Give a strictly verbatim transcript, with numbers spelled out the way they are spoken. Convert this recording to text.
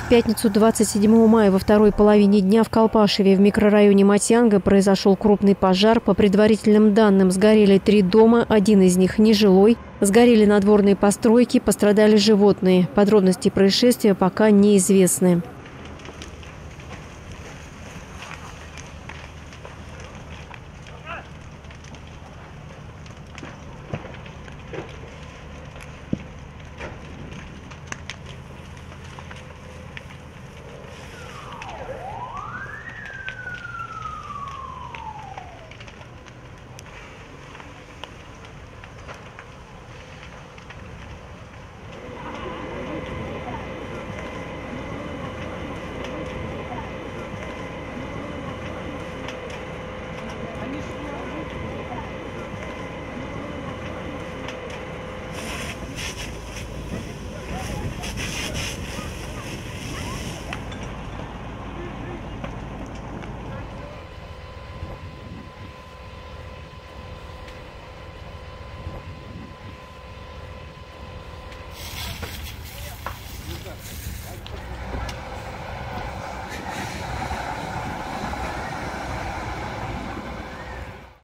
В пятницу двадцать седьмого мая во второй половине дня в Колпашеве в микрорайоне Матьянга произошел крупный пожар. По предварительным данным, сгорели три дома, один из них нежилой. Сгорели надворные постройки, пострадали животные. Подробности происшествия пока неизвестны.